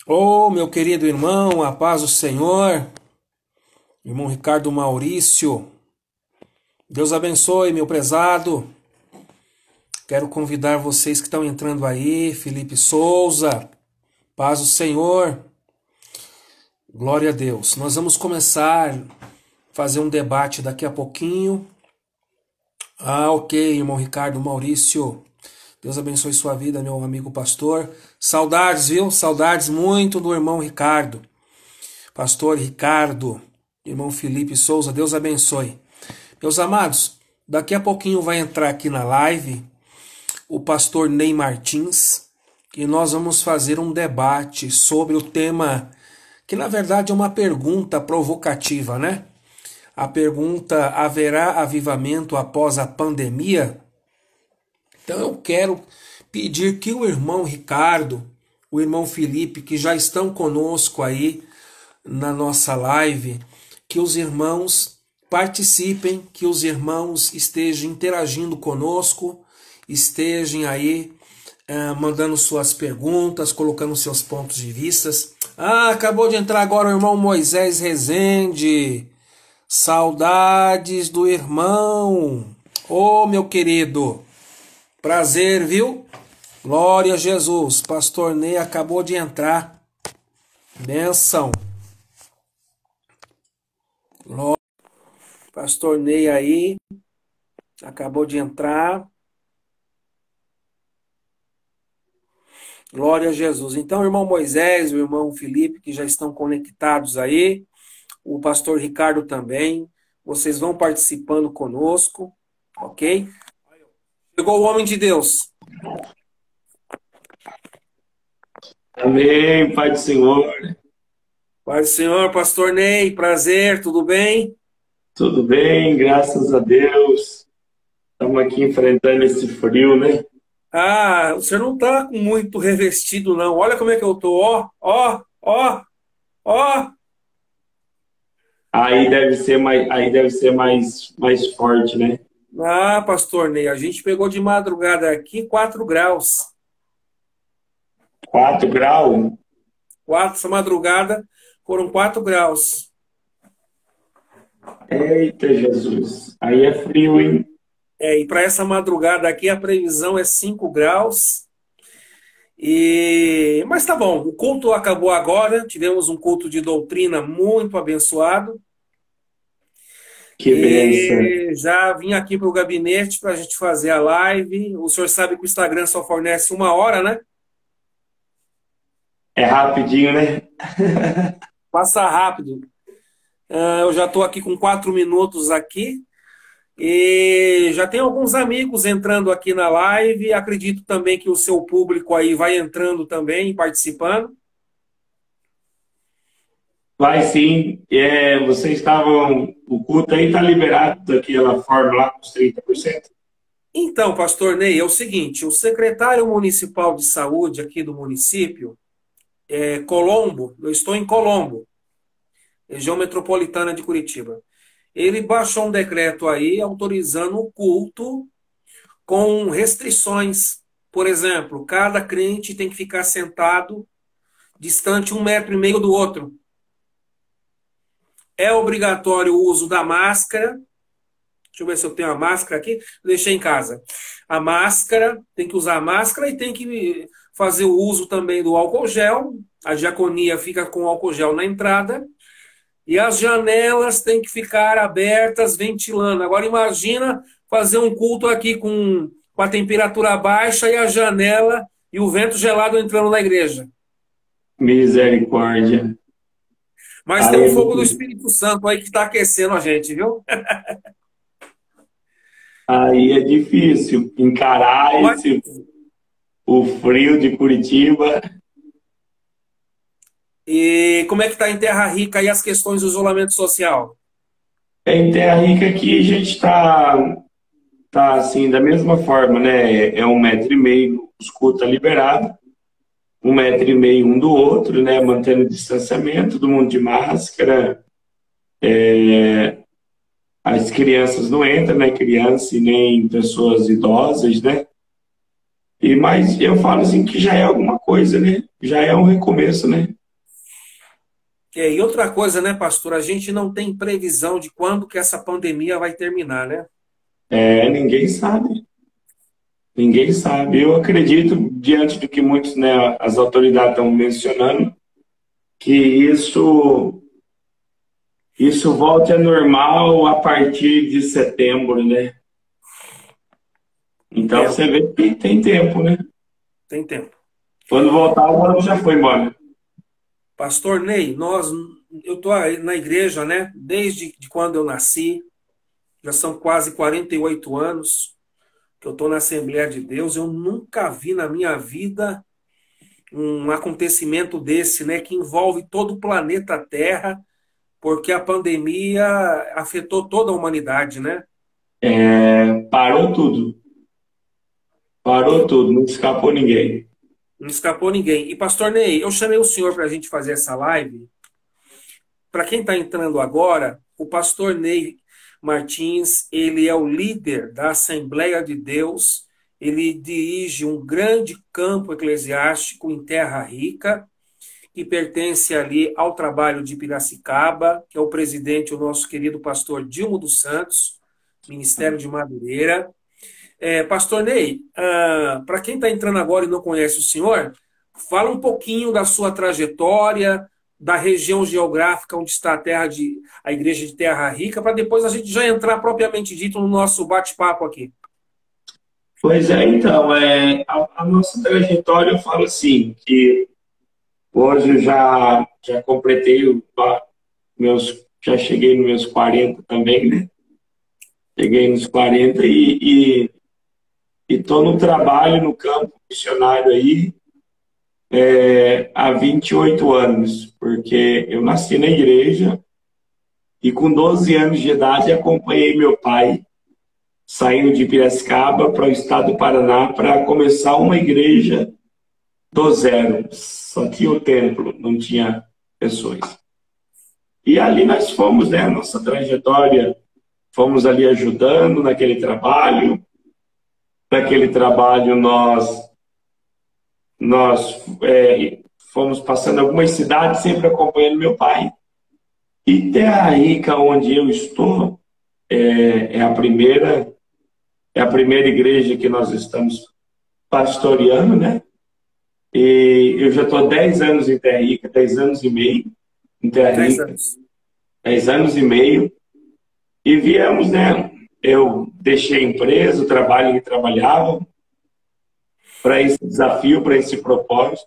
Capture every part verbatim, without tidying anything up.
Ô, meu querido irmão, a paz do Senhor, irmão Ricardo Maurício, Deus abençoe, meu prezado. Quero convidar vocês que estão entrando aí, Felipe Souza, paz do Senhor, glória a Deus. Nós vamos começar a fazer um debate daqui a pouquinho. Ah, ok, irmão Ricardo Maurício, Deus abençoe sua vida, meu amigo pastor. Saudades, viu? Saudades muito do irmão Ricardo. Pastor Ricardo, irmão Felipe Souza, Deus abençoe. Meus amados, daqui a pouquinho vai entrar aqui na live o pastor Ney Martins e nós vamos fazer um debate sobre o tema que na verdade é uma pergunta provocativa, né? A pergunta: haverá avivamento após a pandemia? Então eu quero pedir que o irmão Ricardo, o irmão Felipe, que já estão conosco aí na nossa live, que os irmãos participem, que os irmãos estejam interagindo conosco, estejam aí uh, mandando suas perguntas, colocando seus pontos de vistas. Ah, acabou de entrar agora o irmão Moisés Rezende. Saudades do irmão. Ô, meu querido. Prazer, viu? Glória a Jesus. Pastor Ney acabou de entrar. Benção. Glória. Pastor Ney aí. Acabou de entrar. Glória a Jesus. Então, o irmão Moisés, o irmão Felipe, que já estão conectados aí. O pastor Ricardo também. Vocês vão participando conosco. Ok? Chegou o homem de Deus. Amém, Pai do Senhor. Pai do Senhor, pastor Ney, prazer, tudo bem? Tudo bem, graças a Deus. Estamos aqui enfrentando esse frio, né? Ah, o senhor não está muito revestido, não. Olha como é que eu tô, ó, ó, ó, ó. Aí deve ser mais, aí deve ser mais, mais forte, né? Ah, pastor Ney, a gente pegou de madrugada aqui quatro graus. Quatro graus? Quatro, essa madrugada foram quatro graus. Eita, Jesus. Aí é frio, hein? É, e para essa madrugada aqui a previsão é cinco graus. E... Mas tá bom, o culto acabou agora, tivemos um culto de doutrina muito abençoado. Que bênção. E já vim aqui para o gabinete para a gente fazer a live. O senhor sabe que o Instagram só fornece uma hora, né? É rapidinho, né? Passa rápido. Uh, eu já estou aqui com quatro minutos aqui. E já tem alguns amigos entrando aqui na live. Acredito também que o seu público aí vai entrando também, participando. Vai sim. É, vocês estavam. O culto aí está liberado daquela forma lá com os trinta por cento. Então, pastor Ney, é o seguinte: o secretário municipal de saúde aqui do município, é Colombo, eu estou em Colombo, região metropolitana de Curitiba. Ele baixou um decreto aí autorizando o culto com restrições. Por exemplo, cada crente tem que ficar sentado distante um metro e meio do outro. É obrigatório o uso da máscara. Deixa eu ver se eu tenho a máscara aqui. Deixei em casa. A máscara, tem que usar a máscara e tem que fazer o uso também do álcool gel. A diaconia fica com álcool gel na entrada. E as janelas têm que ficar abertas, ventilando. Agora imagina fazer um culto aqui com, com a temperatura baixa e a janela e o vento gelado entrando na igreja. Misericórdia. Mas tem o fogo do Espírito Santo aí que está aquecendo a gente, viu? Aí é difícil encarar Mas... esse, o frio de Curitiba. E como é que está em Terra Rica aí as questões do isolamento social? Em Terra Rica aqui a gente está tá, assim, da mesma forma, né? É um metro e meio, os cultos tá liberado, um metro e meio um do outro, né? Mantendo o distanciamento, todo mundo de máscara. É, as crianças não entram, né? Criança e nem pessoas idosas, né? E, mas eu falo assim que já é alguma coisa, né? Já é um recomeço, né? É, e outra coisa, né, pastor? A gente não tem previsão de quando que essa pandemia vai terminar, né? É, ninguém sabe. Ninguém sabe. Eu acredito, diante do que muitos, né, as autoridades estão mencionando, que isso, isso volte ao normal a partir de setembro, né? Tem Então você tempo, vê que tem tempo, né? tem tempo. Quando voltar, o ano já foi embora. Pastor Ney, nós, eu estou na igreja, né? Desde de quando eu nasci, já são quase quarenta e oito anos que eu estou na Assembleia de Deus. Eu nunca vi na minha vida um acontecimento desse, né? Que envolve todo o planeta Terra, porque a pandemia afetou toda a humanidade, né? É, parou tudo. Parou tudo, não escapou ninguém. Não escapou ninguém. E, pastor Ney, eu chamei o senhor para a gente fazer essa live. Para quem está entrando agora, o pastor Ney Martins, ele é o líder da Assembleia de Deus, ele dirige um grande campo eclesiástico em Terra Rica, que pertence ali ao trabalho de Piracicaba, que é o presidente, o nosso querido pastor Dilmo dos Santos, Ministério de Madureira. É, pastor Ney, ah, para quem está entrando agora e não conhece o senhor, fala um pouquinho da sua trajetória, da região geográfica onde está a terra de a igreja de Terra Rica, para depois a gente já entrar propriamente dito no nosso bate-papo aqui. Pois é, então, é, a, a nossa trajetória, eu falo assim, que hoje eu já, já completei o- a- meus, já cheguei nos meus quarenta também, né? Cheguei nos quarenta e estou no trabalho, no campo missionário aí, é, há vinte e oito anos, porque eu nasci na igreja e com doze anos de idade acompanhei meu pai saindo de Piracicaba para o estado do Paraná para começar uma igreja do zero. Só tinha o templo, não tinha pessoas. E ali nós fomos, né? Nossa trajetória, fomos ali ajudando naquele trabalho. Naquele trabalho nós, nós é, fomos passando algumas cidades, sempre acompanhando meu pai. E Terra Rica, onde eu estou, é, é a primeira é a primeira igreja que nós estamos pastoreando, né? E eu já estou dez anos em Terra Rica, dez anos e meio em Terra Dez Rica, anos. dez anos e meio, e viemos, né? Eu deixei a empresa, o trabalho que trabalhava, para esse desafio, para esse propósito,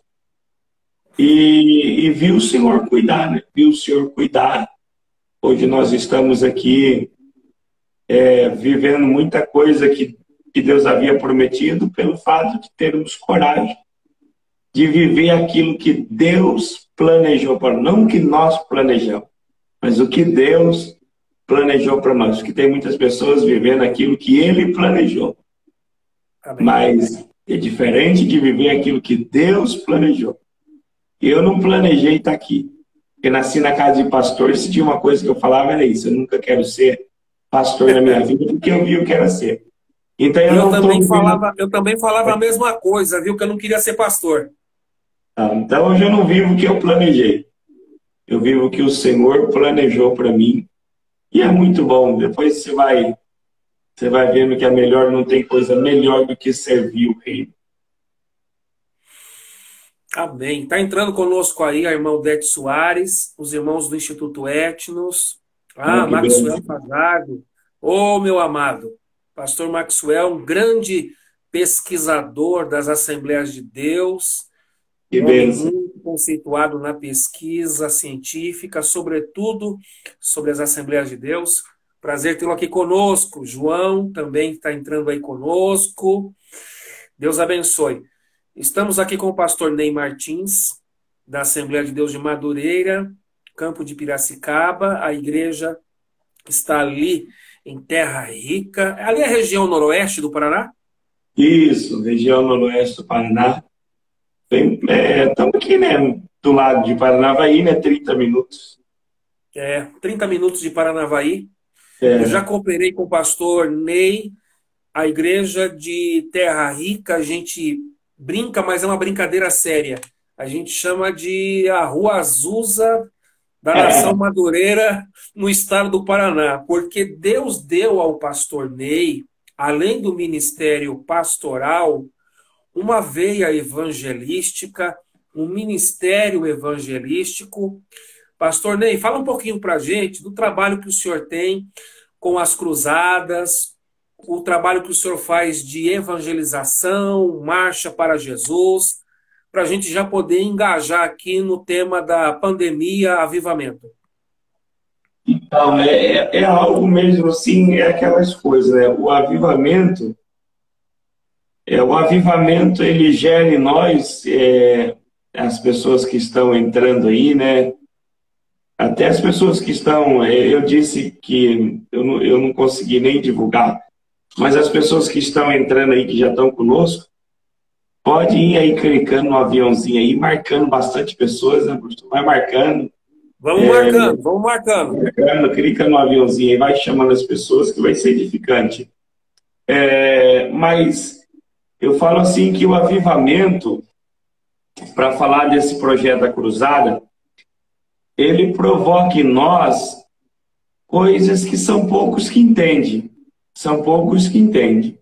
e, e vi o Senhor cuidar, né? Vi o Senhor cuidar. Hoje nós estamos aqui é, vivendo muita coisa que, que Deus havia prometido, pelo fato de termos coragem de viver aquilo que Deus planejou para nós, não o que nós planejamos, mas o que Deus planejou para nós. Porque tem muitas pessoas vivendo aquilo que Ele planejou, Amém. mas é diferente de viver aquilo que Deus planejou. Eu não planejei estar aqui, porque nasci na casa de pastor, se tinha uma coisa que eu falava era isso, eu nunca quero ser pastor na minha vida, porque eu vi o que era ser. Então E eu eu não estou também vivendo. falava, eu também falava a mesma coisa, viu? Que eu não queria ser pastor. Ah, então hoje eu não vivo o que eu planejei. Eu vivo o que o Senhor planejou para mim. E é muito bom. Depois você vai, você vai vendo que é melhor, não tem coisa melhor do que servir o reino. Amém. Está entrando conosco aí a irmã Odete Soares, os irmãos do Instituto Etnos. Ah, Ah, que Maxwell bênção. Fajardo. Ô, meu amado. Pastor Maxwell, um grande pesquisador das Assembleias de Deus, Que um homem bênção. muito conceituado na pesquisa científica, sobretudo sobre as Assembleias de Deus. Prazer tê-lo aqui conosco. João também está entrando aí conosco. Deus abençoe. Estamos aqui com o pastor Ney Martins, da Assembleia de Deus de Madureira, Campo de Piracicaba. A igreja está ali em Terra Rica. Ali é a região noroeste do Paraná? Isso, região noroeste do Paraná. Bem, é, estamos aqui, né? Do lado de Paranavaí, né? trinta minutos. É, trinta minutos de Paranavaí. Eu já É, cooperei com o pastor Ney a igreja de Terra Rica, a gente brinca, mas é uma brincadeira séria. A gente chama de a Rua Azusa da Nação Madureira, no estado do Paraná, porque Deus deu ao pastor Ney, além do ministério pastoral, uma veia evangelística, um ministério evangelístico. Pastor Ney, fala um pouquinho para a gente do trabalho que o senhor tem com as cruzadas, o trabalho que o senhor faz de evangelização, marcha para Jesus, para a gente já poder engajar aqui no tema da pandemia, avivamento. Então, é, é algo mesmo assim, é aquelas coisas, né? O avivamento, é, o avivamento ele gera em nós, é, as pessoas que estão entrando aí, né? Até as pessoas que estão, eu disse que eu não, eu não consegui nem divulgar, mas as pessoas que estão entrando aí, que já estão conosco, pode ir aí clicando no aviãozinho aí, marcando bastante pessoas, né? Vai marcando. Vamos é, marcando, vamos marcando. marcando. Clica no aviãozinho aí, vai chamando as pessoas, que vai ser edificante. É, mas eu falo assim que o avivamento, para falar desse projeto da Cruzada, ele provoca em nós coisas que são poucos que entendem. São poucos que entendem.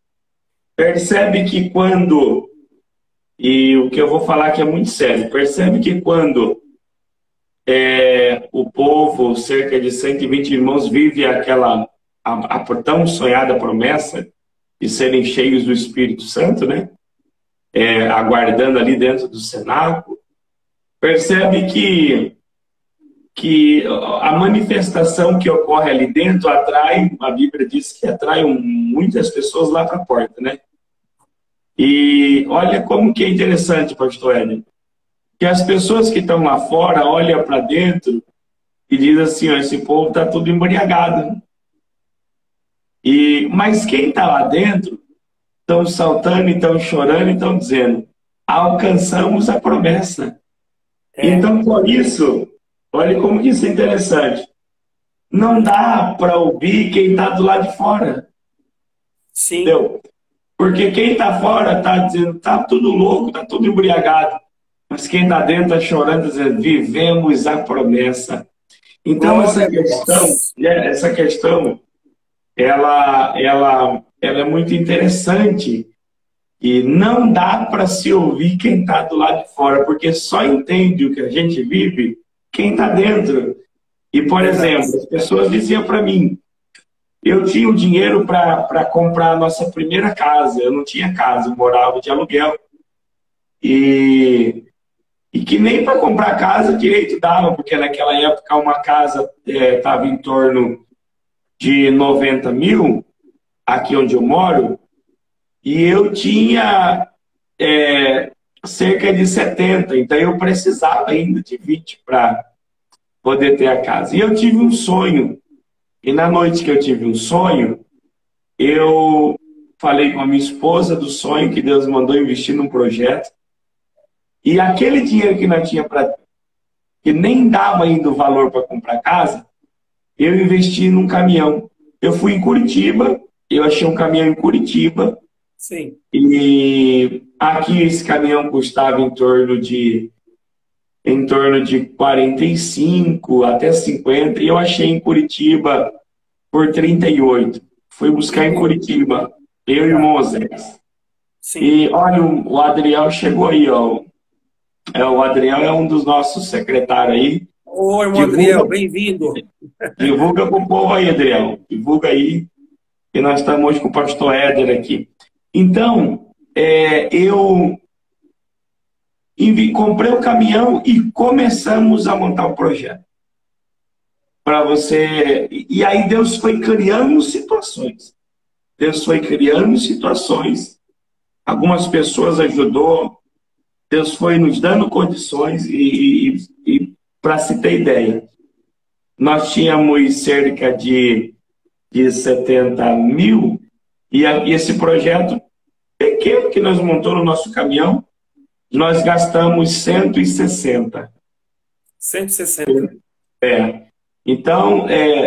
Percebe que quando, e o que eu vou falar aqui é muito sério, percebe que quando é, o povo, cerca de cento e vinte irmãos, vive aquela a, a tão sonhada promessa de serem cheios do Espírito Santo, né? É, aguardando ali dentro do cenáculo, percebe que que a manifestação que ocorre ali dentro atrai, a Bíblia diz que atrai muitas pessoas lá para a porta, né? E olha como que é interessante, pastor Éden, que as pessoas que estão lá fora olham para dentro e dizem assim, ó, esse povo está tudo embriagado. E, mas quem está lá dentro estão saltando, estão chorando, estão dizendo, alcançamos a promessa. É. Então, por isso, olha como isso é interessante. Não dá para ouvir quem está do lado de fora. Sim. Entendeu? Porque quem está fora está dizendo, está tudo louco, está tudo embriagado. Mas quem está dentro está chorando, dizendo, vivemos a promessa. Então, Glória essa questão, é, essa questão, ela, ela, ela é muito interessante. E não dá para se ouvir quem está do lado de fora, porque só entende o que a gente vive quem está dentro. E, por exemplo, as pessoas diziam para mim, eu tinha o dinheiro para comprar a nossa primeira casa, eu não tinha casa, eu morava de aluguel. E, e que nem para comprar casa direito dava, porque naquela época uma casa estava é, em torno de noventa mil, aqui onde eu moro, e eu tinha é, cerca de setenta, então eu precisava ainda de vinte para poder ter a casa. E eu tive um sonho, e na noite que eu tive um sonho, eu falei com a minha esposa do sonho que Deus mandou investir num projeto, e aquele dinheiro que nós tinha para que nem dava ainda o valor para comprar casa, eu investi num caminhão. Eu fui em Curitiba, eu achei um caminhão em Curitiba. Sim. E aqui esse caminhão custava em torno de em torno de quarenta e cinco até cinquenta, e eu achei em Curitiba por trinta e oito. Fui buscar em Curitiba, eu e o Moisés. E olha, o Adriel chegou aí, ó. É, o Adriel é um dos nossos secretários aí. Oi, irmão Adriel, bem-vindo. Divulga para o povo aí, Adriel. Divulga aí. E nós estamos hoje com o pastor Éder aqui. Então, é, eu comprei o caminhão e começamos a montar o projeto. Para você. E aí Deus foi criando situações. Deus foi criando situações. Algumas pessoas ajudou. Deus foi nos dando condições e, e, e para se ter ideia, nós tínhamos cerca de, de setenta mil e, a, e esse projeto pequeno que nós montamos no nosso caminhão, nós gastamos cento e sessenta. cento e sessenta. É. Então, é,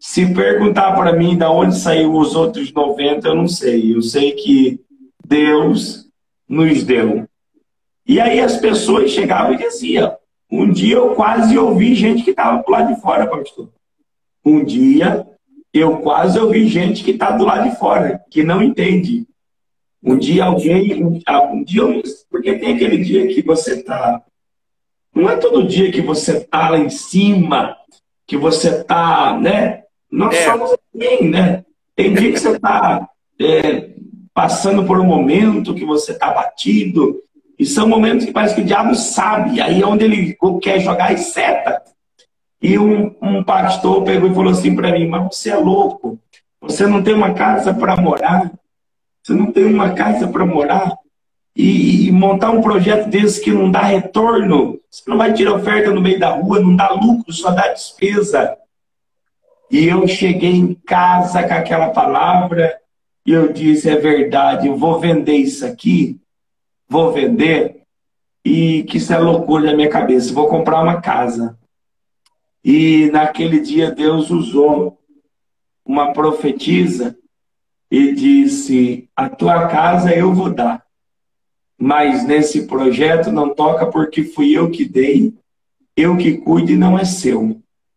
Se perguntar para mim de onde saiu os outros noventa, eu não sei. Eu sei que Deus nos deu. E aí as pessoas chegavam e diziam, um dia eu quase ouvi gente que estava do lado de fora, pastor. Um dia eu quase ouvi gente que está do lado de fora, que não entende. Um dia alguém, um, um dia, porque tem aquele dia que você está, não é todo dia que você está lá em cima, que você está, né? Nós É, somos assim, né? Tem dia que você está é, passando por um momento que você está batido, e são momentos que parece que o diabo sabe, aí é onde ele quer jogar as setas. E um, um pastor pegou e falou assim para mim, mas você é louco, você não tem uma casa para morar, você não tem uma casa para morar, e, e montar um projeto desse que não dá retorno, você não vai tirar oferta no meio da rua, não dá lucro, só dá despesa. E eu cheguei em casa com aquela palavra, e eu disse, é verdade, eu vou vender isso aqui, vou vender, e que isso é loucura na minha cabeça, vou comprar uma casa. E naquele dia Deus usou uma profetisa e disse, a tua casa eu vou dar, mas nesse projeto não toca porque fui eu que dei, eu que cuido e não é seu.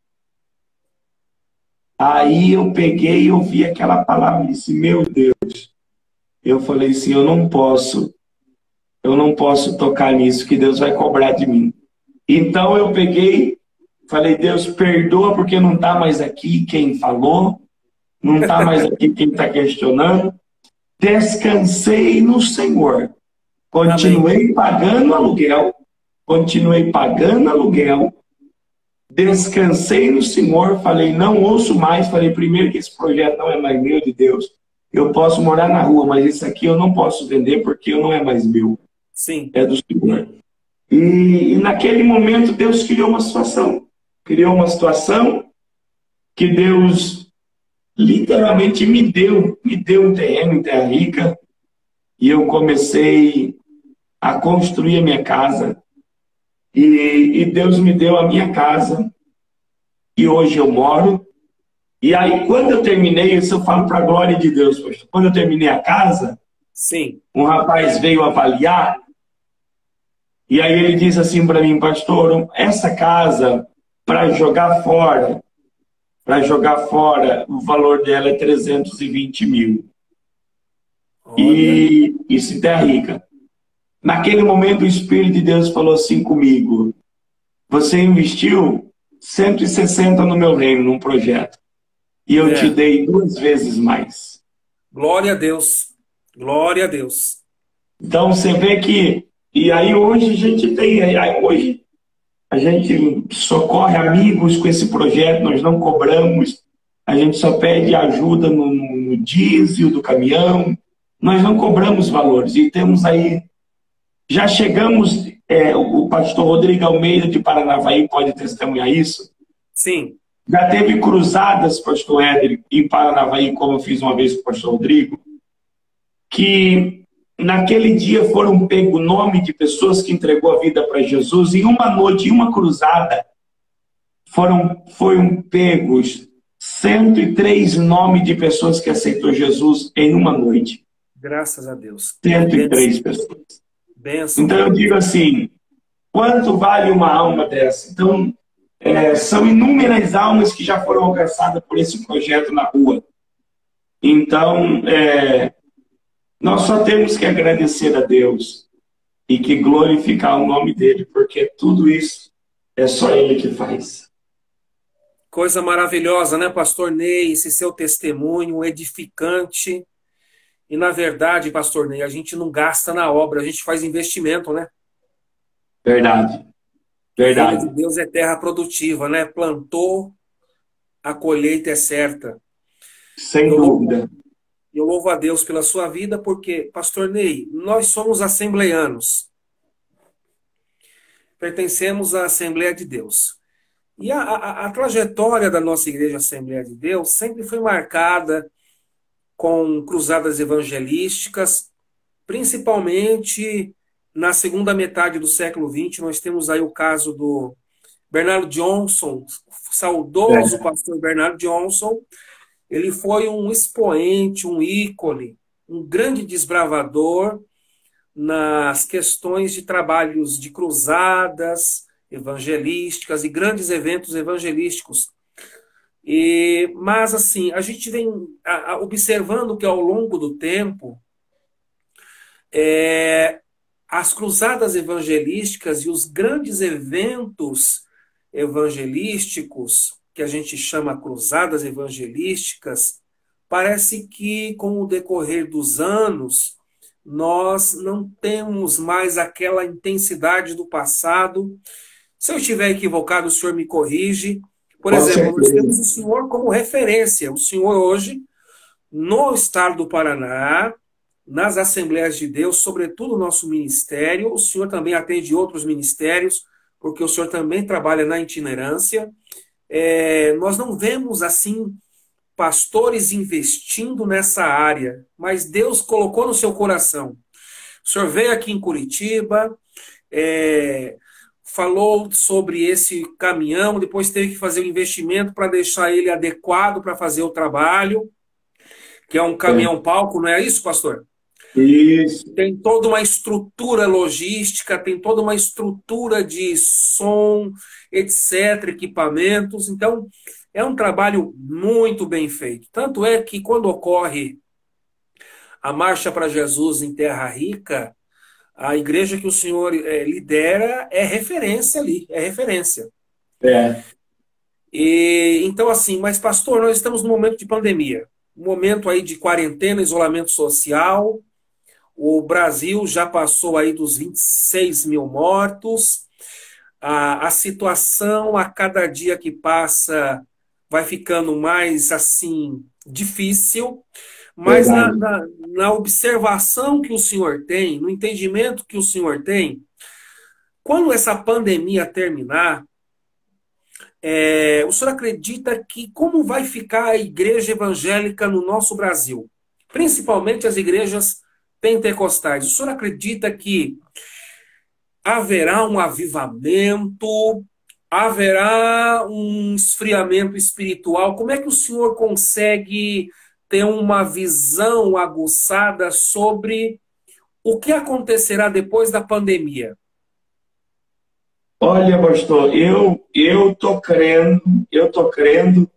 Aí eu peguei e ouvi aquela palavra e disse, meu Deus, eu falei assim, eu não posso, eu não posso tocar nisso, que Deus vai cobrar de mim. Então eu peguei, falei, Deus, perdoa porque não está mais aqui quem falou, não está mais aqui quem está questionando. Descansei no Senhor. Continuei Amém. Pagando aluguel, continuei pagando aluguel, descansei no Senhor, falei, não ouço mais, falei, primeiro que esse projeto não é mais meu, de Deus, eu posso morar na rua, mas isso aqui eu não posso vender porque não é mais meu. Sim. É do Senhor. E, e naquele momento Deus criou uma situação, criou uma situação que Deus literalmente me deu, me deu um terreno em Terra Rica, e eu comecei a construir a minha casa, e, e Deus me deu a minha casa, e hoje eu moro. E aí, quando eu terminei, isso eu falo para a glória de Deus, pastor. Quando eu terminei a casa, sim, um rapaz veio avaliar, e aí ele disse assim para mim, pastor, essa casa, para jogar fora, para jogar fora, o valor dela é trezentos e vinte mil. Olha. E isso em Terra Rica. Naquele momento, o Espírito de Deus falou assim comigo, você investiu cento e sessenta no meu reino, num projeto, e eu é. te dei duas vezes mais. Glória a Deus, glória a Deus. Então, você vê que, e aí hoje a gente tem, aí hoje a gente socorre amigos com esse projeto, nós não cobramos, a gente só pede ajuda no, no, no diesel do caminhão, nós não cobramos valores, e temos aí, já chegamos, é, o pastor Rodrigo Almeida de Paranavaí pode testemunhar isso. Sim. Já teve cruzadas, pastor Éder, em Paranavaí, como eu fiz uma vez com o pastor Rodrigo, que naquele dia foram pegos o nome de pessoas que entregou a vida para Jesus, e em uma noite, em uma cruzada, foram, foram pegos cento e três nomes de pessoas que aceitou Jesus em uma noite. Graças a Deus. cento e três pessoas. Benção. Então eu digo assim, quanto vale uma alma dessa? Então, é, são inúmeras almas que já foram alcançadas por esse projeto na rua. Então, é, nós só temos que agradecer a Deus e que glorificar o nome dele, porque tudo isso é só ele que faz. Coisa maravilhosa, né, pastor Ney? Esse seu testemunho edificante. E, na verdade, pastor Ney, a gente não gasta na obra, a gente faz investimento, né? Verdade. Verdade. A vida de Deus é terra produtiva, né? Plantou, a colheita é certa. Sem eu dúvida. Louvo, eu louvo a Deus pela sua vida, porque, pastor Ney, nós somos assembleianos. Pertencemos à Assembleia de Deus. E a, a, a trajetória da nossa Igreja Assembleia de Deus sempre foi marcada com cruzadas evangelísticas, principalmente na segunda metade do século vinte. Nós temos aí o caso do Bernardo Johnson, saudoso pastor Bernardo Johnson, ele foi um expoente, um ícone, um grande desbravador nas questões de trabalhos de cruzadas evangelísticas e grandes eventos evangelísticos. E, mas, assim, a gente vem a, a, observando que ao longo do tempo, é, as cruzadas evangelísticas e os grandes eventos evangelísticos, que a gente chama cruzadas evangelísticas, parece que com o decorrer dos anos, nós não temos mais aquela intensidade do passado. Se eu estiver equivocado, o senhor me corrige. Por Com exemplo, nós certeza. temos o senhor como referência. O senhor hoje, no estado do Paraná, nas Assembleias de Deus, sobretudo o nosso ministério, o senhor também atende outros ministérios, porque o senhor também trabalha na itinerância. É, nós não vemos, assim, pastores investindo nessa área, mas Deus colocou no seu coração. O senhor veio aqui em Curitiba, é, falou sobre esse caminhão, depois teve que fazer o um investimento para deixar ele adequado para fazer o trabalho, que é um caminhão-palco, não é isso, pastor? Isso. Tem toda uma estrutura logística, tem toda uma estrutura de som, etcétera, equipamentos. Então, é um trabalho muito bem feito. Tanto é que quando ocorre a Marcha para Jesus em Terra Rica, a igreja que o senhor é, lidera é referência ali, é referência. É. E, então, assim, mas pastor, nós estamos num momento de pandemia, um momento aí de quarentena, isolamento social. O Brasil já passou aí dos vinte e seis mil mortos. A, a situação, a cada dia que passa, vai ficando mais, assim, difícil. Mas na, na, na observação que o senhor tem, no entendimento que o senhor tem, quando essa pandemia terminar, é, o senhor acredita que como vai ficar a igreja evangélica no nosso Brasil? Principalmente as igrejas pentecostais. O senhor acredita que haverá um avivamento, haverá um esfriamento espiritual? Como é que o senhor consegue ter uma visão aguçada sobre o que acontecerá depois da pandemia? Olha, pastor, eu eu tô crendo, eu tô crendo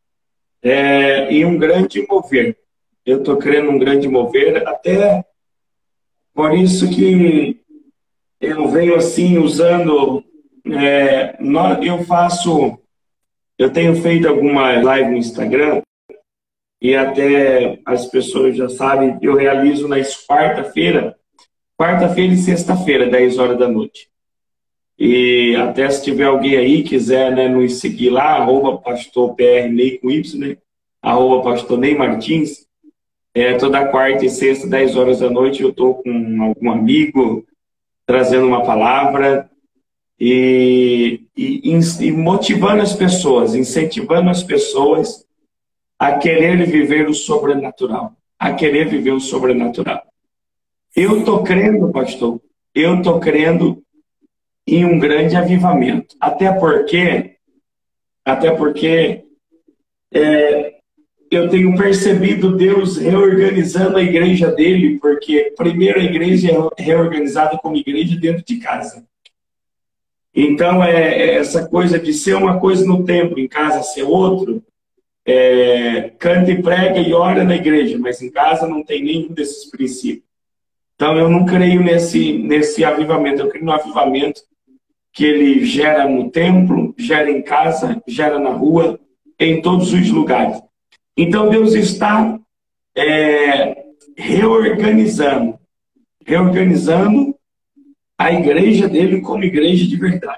é, em um grande mover. Eu tô crendo um grande mover, até por isso que eu venho assim usando, é, eu faço, eu tenho feito alguma live no Instagram e até as pessoas já sabem, eu realizo na quarta-feira, quarta-feira e sexta-feira, dez horas da noite. E até se tiver alguém aí quiser, né, nos seguir lá, arroba pastor P R Ney com Y, né, arroba pastor Ney Martins, é, toda quarta e sexta, dez horas da noite, eu estou com algum amigo trazendo uma palavra e, e, e motivando as pessoas, incentivando as pessoas a querer viver o sobrenatural, a querer viver o sobrenatural. Eu estou crendo, pastor, eu estou crendo em um grande avivamento. Até porque, até porque é, eu tenho percebido Deus reorganizando a igreja dele, porque primeiro a igreja é reorganizada como igreja dentro de casa. Então, é, é essa coisa de ser uma coisa no templo, em casa ser outro, é, canta e prega e ora na igreja, mas em casa não tem nenhum desses princípios. Então, eu não creio nesse, nesse avivamento, eu creio no avivamento que ele gera no templo, gera em casa, gera na rua, em todos os lugares. Então, Deus está é, reorganizando, reorganizando a igreja dele como igreja de verdade.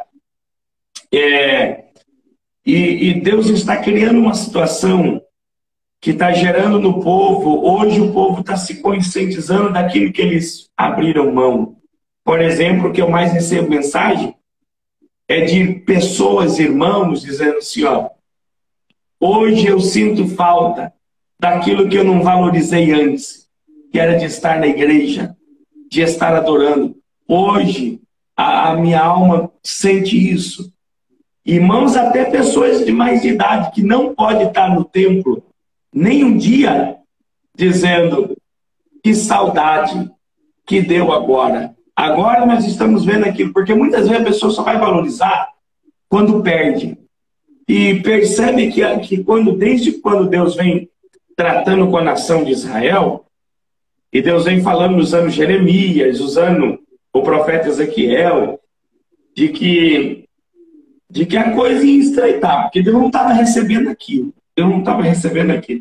É, e, e Deus está criando uma situação que está gerando no povo, hoje o povo está se conscientizando daquilo que eles abriram mão. Por exemplo, o que eu mais recebo mensagem é de pessoas, irmãos, dizendo assim, ó, hoje eu sinto falta daquilo que eu não valorizei antes, que era de estar na igreja, de estar adorando. Hoje, a, a minha alma sente isso. Irmãos, até pessoas de mais idade que não pode estar no templo nem um dia, dizendo que saudade que deu agora. Agora nós estamos vendo aquilo, porque muitas vezes a pessoa só vai valorizar quando perde. E percebe que, que quando, desde quando Deus vem tratando com a nação de Israel, e Deus vem falando usando Jeremias, usando o profeta Ezequiel, de que, de que a coisa ia estreitar, porque Deus não estava recebendo aquilo. Deus não estava recebendo aquilo.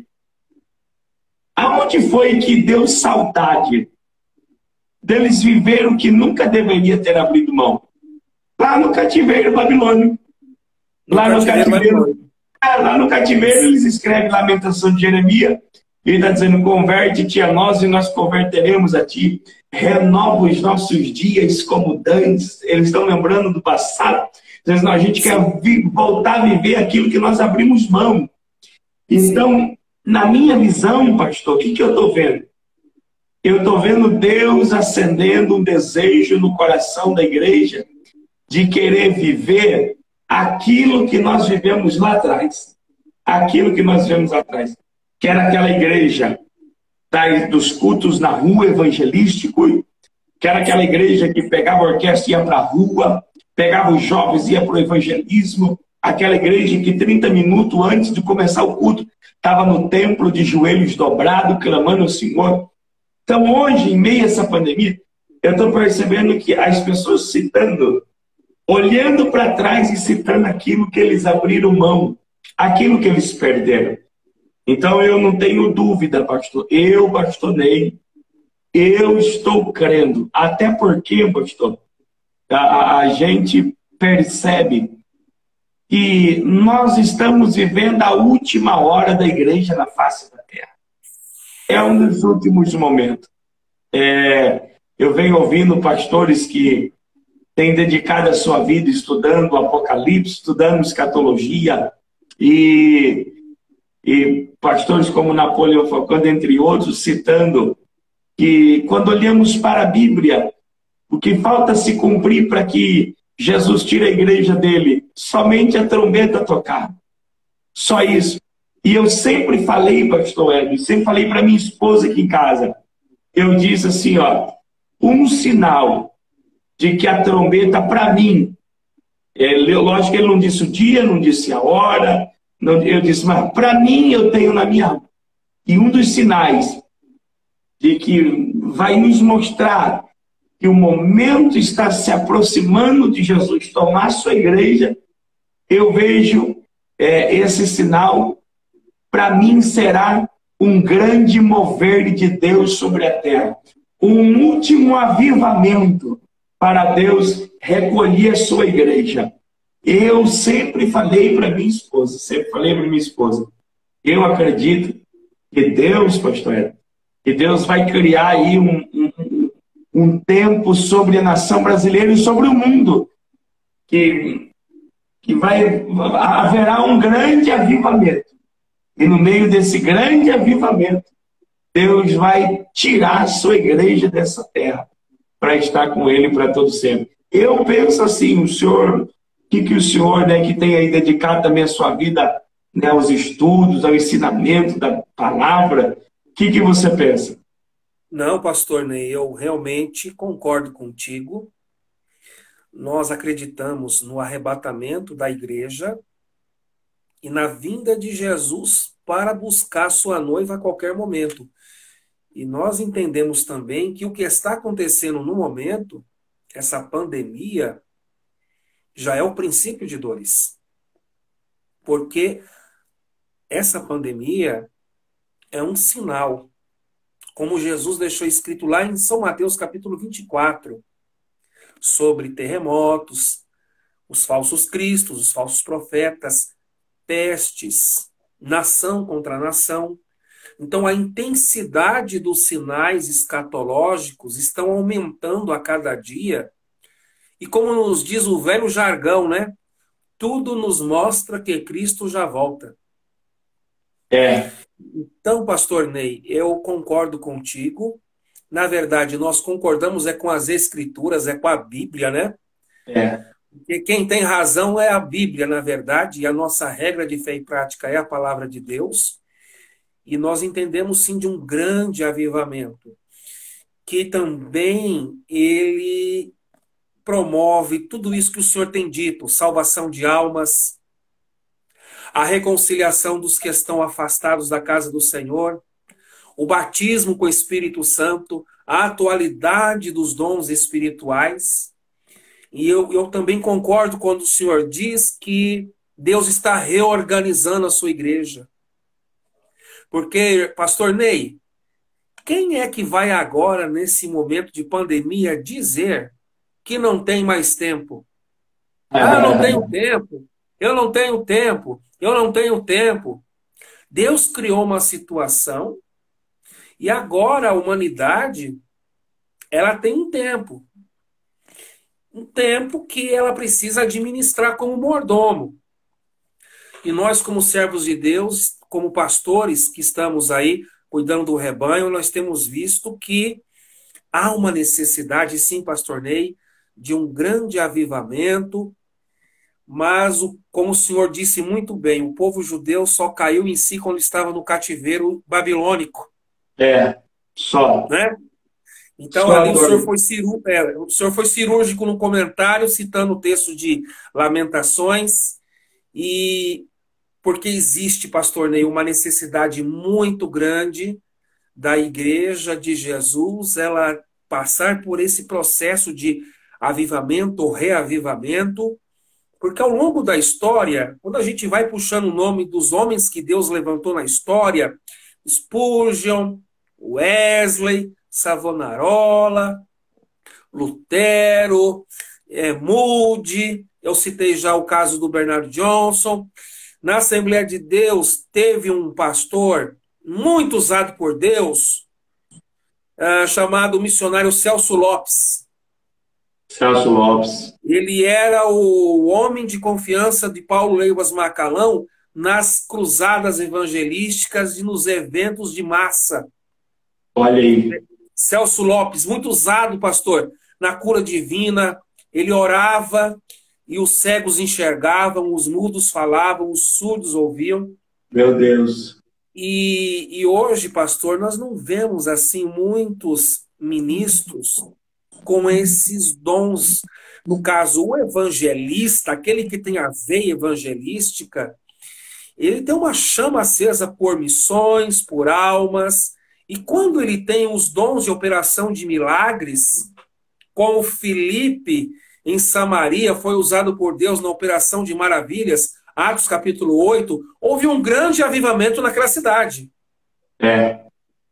Aonde foi que deu saudade deles viveram que nunca deveria ter abrido mão? Lá no cativeiro babilônico. Lá no cativeiro, é, lá no cativeiro eles escrevem Lamentação de Jeremias. Ele está dizendo, converte-te a nós e nós converteremos a ti. Renova os nossos dias como dantes. Eles estão lembrando do passado. Dizendo, a gente quer voltar a viver aquilo que nós abrimos mão. Então, na minha visão, pastor, o que, que eu estou vendo? Eu estou vendo Deus acendendo um desejo no coração da igreja de querer viver aquilo que nós vivemos lá atrás. Aquilo que nós vivemos lá atrás. Que era aquela igreja dos cultos na rua evangelístico, que era aquela igreja que pegava a orquestra e ia para a rua, pegava os jovens e ia para o evangelismo, aquela igreja que trinta minutos antes de começar o culto estava no templo de joelhos dobrados, clamando ao Senhor. Então hoje, em meio a essa pandemia, eu estou percebendo que as pessoas citando, olhando para trás e citando aquilo que eles abriram mão, aquilo que eles perderam. Então eu não tenho dúvida, pastor. Eu, pastor Ney, eu estou crendo. Até porque, pastor, a, a gente percebe que nós estamos vivendo a última hora da igreja na face da terra. É um dos últimos momentos. É, eu venho ouvindo pastores que têm dedicado a sua vida estudando o Apocalipse, estudando escatologia, e, e pastores como Napoleão Falcão, entre outros, citando que quando olhamos para a Bíblia, o que falta se cumprir para que Jesus tire a igreja dele, somente a trombeta tocar. Só isso. E eu sempre falei, pastor Hélio, sempre falei para minha esposa aqui em casa, eu disse assim, ó, um sinal de que a trombeta, para mim, é, lógico que ele não disse o dia, não disse a hora, não, eu disse, mas para mim eu tenho na minha... E um dos sinais de que vai nos mostrar que o momento está se aproximando de Jesus tomar sua igreja, eu vejo é, esse sinal, para mim será um grande mover de Deus sobre a terra. Um último avivamento para Deus recolher a sua igreja. Eu sempre falei para minha esposa, sempre falei para minha esposa, eu acredito que Deus, pastor, que Deus vai criar aí um, um, um tempo sobre a nação brasileira e sobre o mundo, que, que vai, haverá um grande avivamento. E no meio desse grande avivamento, Deus vai tirar a sua igreja dessa terra para estar com ele para todo sempre. Eu penso assim, o senhor, o que, que o senhor, né, que tem aí dedicado também a sua vida, né, aos estudos, ao ensinamento da palavra, o que, que você pensa? Não, pastor Ney, eu realmente concordo contigo. Nós acreditamos no arrebatamento da igreja e na vinda de Jesus para buscar sua noiva a qualquer momento. E nós entendemos também que o que está acontecendo no momento, essa pandemia, já é o princípio de dores. Porque essa pandemia é um sinal, como Jesus deixou escrito lá em São Mateus capítulo vinte e quatro, sobre terremotos, os falsos cristos, os falsos profetas, pestes, nação contra nação. Então, a intensidade dos sinais escatológicos estão aumentando a cada dia. E como nos diz o velho jargão, né? Tudo nos mostra que Cristo já volta. É. Então, pastor Ney, eu concordo contigo. Na verdade, nós concordamos é com as Escrituras, é com a Bíblia, né? É. Porque quem tem razão é a Bíblia, na verdade, e a nossa regra de fé e prática é a palavra de Deus. E nós entendemos sim de um grande avivamento, que também ele promove tudo isso que o Senhor tem dito, salvação de almas, a reconciliação dos que estão afastados da casa do Senhor, o batismo com o Espírito Santo, a atualidade dos dons espirituais. E eu, eu também concordo quando o Senhor diz que Deus está reorganizando a sua igreja. Porque, pastor Ney, quem é que vai agora, nesse momento de pandemia, dizer que não tem mais tempo? Ah, eu não tenho tempo, eu não tenho tempo, eu não tenho tempo. Deus criou uma situação e agora a humanidade, ela tem um tempo. Um tempo que ela precisa administrar como mordomo. E nós, como servos de Deus, como pastores que estamos aí cuidando do rebanho, nós temos visto que há uma necessidade, sim, pastor Ney, de um grande avivamento, mas, como o senhor disse muito bem, o povo judeu só caiu em si quando estava no cativeiro babilônico. É, só. Né? Então, só ali o senhor, foi cirú... é, o senhor foi cirúrgico no comentário, citando o texto de Lamentações, e porque existe, pastor Ney, uma necessidade muito grande da igreja de Jesus, ela passar por esse processo de avivamento ou reavivamento, porque ao longo da história, quando a gente vai puxando o nome dos homens que Deus levantou na história, Spurgeon, Wesley, Savonarola, Lutero, é, Moody, eu citei já o caso do Bernard Johnson. Na Assembleia de Deus teve um pastor muito usado por Deus, uh, chamado missionário Celso Lopes. Celso Lopes. Ele era o homem de confiança de Paulo Leivas Macalão nas cruzadas evangelísticas e nos eventos de massa. Olha aí. Celso Lopes, muito usado, pastor, na cura divina. Ele orava e os cegos enxergavam, os mudos falavam, os surdos ouviam. Meu Deus. E, e hoje, pastor, nós não vemos assim muitos ministros com esses dons. No caso, o evangelista, aquele que tem a veia evangelística, ele tem uma chama acesa por missões, por almas, e quando ele tem os dons de operação de milagres, como Filipe em Samaria foi usado por Deus na operação de maravilhas, Atos capítulo oito, houve um grande avivamento naquela cidade. É.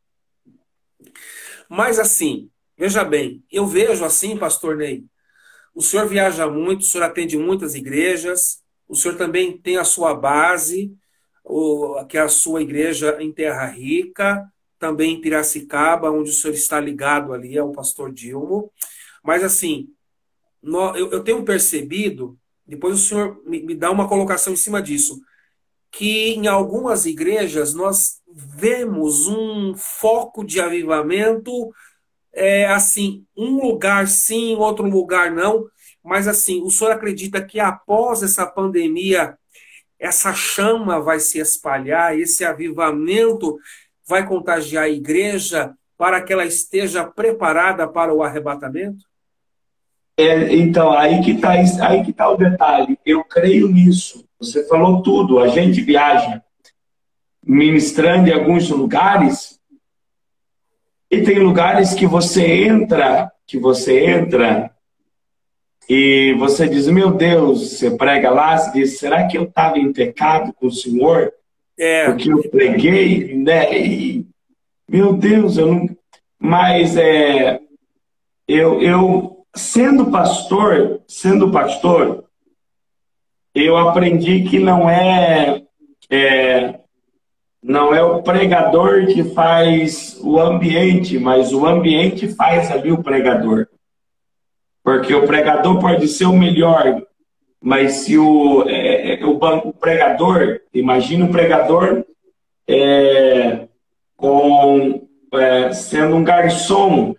Mas assim, veja bem, eu vejo assim, pastor Ney, o senhor viaja muito, o senhor atende muitas igrejas, o senhor também tem a sua base, que é a sua igreja em Terra Rica, também em Piracicaba, onde o senhor está ligado ali ao pastor Dilmo. Mas assim, eu tenho percebido, depois o senhor me dá uma colocação em cima disso, que em algumas igrejas nós vemos um foco de avivamento, é, assim, um lugar sim, outro lugar não, mas assim, o senhor acredita que após essa pandemia, essa chama vai se espalhar, esse avivamento vai contagiar a igreja para que ela esteja preparada para o arrebatamento? É, então, aí que está aí que tá o detalhe. Eu creio nisso. Você falou tudo. A gente viaja ministrando em alguns lugares e tem lugares que você entra, que você entra e você diz, meu Deus, você prega lá, você diz, será que eu estava em pecado com o Senhor? É. Porque eu preguei, né? E, meu Deus, eu não... Mas é, eu... eu Sendo pastor, sendo pastor, eu aprendi que não é, é, não é o pregador que faz o ambiente, mas o ambiente faz ali o pregador. Porque o pregador pode ser o melhor, mas se o, é, o, o pregador, imagina o pregador é, com, é, sendo um garçom,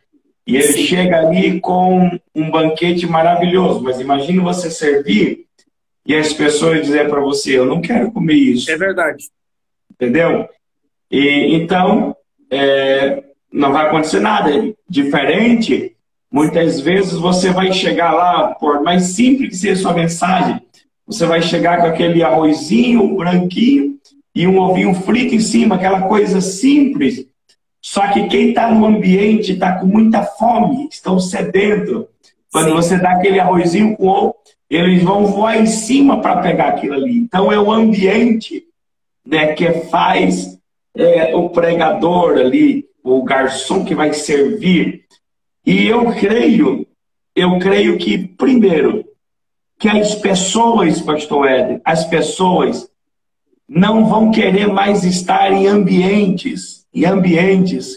E ele Sim, chega ali com um banquete maravilhoso. Mas imagine você servir e as pessoas dizerem para você, eu não quero comer é isso. verdade. Entendeu? E, então, é, não vai acontecer nada diferente. Muitas vezes você vai chegar lá, por mais simples que seja a sua mensagem, você vai chegar com aquele arrozinho branquinho e um ovinho frito em cima, aquela coisa simples. Só que quem está no ambiente está com muita fome, estão sedento. Quando Sim, você dá aquele arrozinho com ovo, eles vão voar em cima para pegar aquilo ali. Então é o ambiente, né, que faz é, o pregador ali, o garçom que vai servir. E eu creio, eu creio que, primeiro, que as pessoas, pastor Éder, as pessoas não vão querer mais estar em ambientes, em ambientes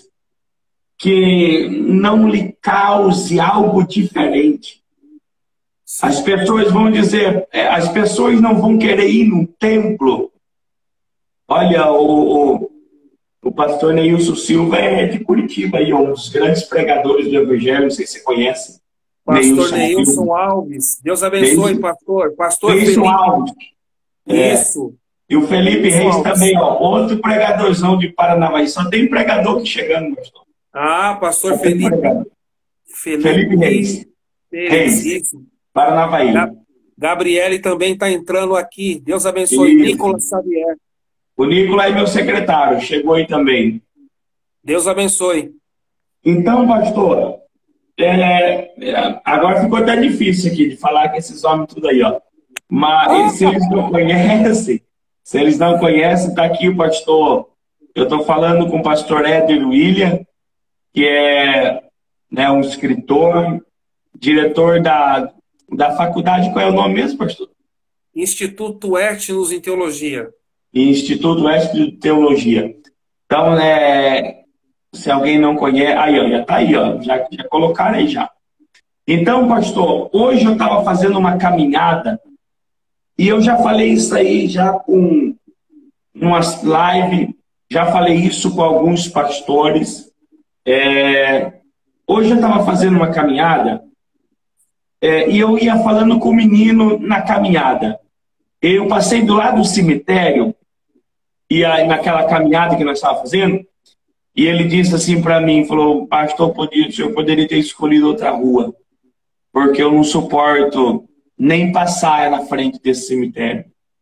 que não lhe cause algo diferente. As sim. pessoas vão dizer, é, as pessoas não vão querer ir num templo. Olha, o, o, o pastor Neilson Silva é de Curitiba, e é um dos grandes pregadores do Evangelho, não sei se você conhece. Pastor Neilson Silva. Neilson Alves. Deus abençoe, Neilson, pastor. Pastor Neilson Felipe. Alves. É, Isso. e o Felipe Neilson Reis Alves. também, ó, outro pregadorzão de Paranavaí. Só tem pregador que chegando, pastor. Ah, pastor Só tem Felipe. pregador. Felipe Felipe Reis. Pérez. Reis, Isso. Ga- Paranavaí. Gabriele também está entrando aqui. Deus abençoe. Isso. Nicolas Xavier. O Nicolas é meu secretário, chegou aí também. Deus abençoe. Então, pastor, é, é, agora ficou até difícil aqui de falar com esses homens tudo aí, ó. Mas se eles não conhecem, se eles não conhecem, tá aqui o pastor. Eu estou falando com o pastor Éder William, que é, né, um escritor, diretor da, da faculdade. Qual é o nome mesmo, pastor? Instituto Etnos em Teologia. Instituto Oeste de Teologia. Então, é, se alguém não conhece, aí, ó, já está aí, ó, já, já colocaram aí já. Então, pastor, hoje eu estava fazendo uma caminhada e eu já falei isso aí já com umas lives, já falei isso com alguns pastores. É, hoje eu estava fazendo uma caminhada é, e eu ia falando com o menino na caminhada. Eu passei do lado do cemitério e aí, naquela caminhada que nós estávamos fazendo, e ele disse assim para mim, falou, pastor, podia, o senhor poderia ter escolhido outra rua, porque eu não suporto nem passar na frente desse cemitério.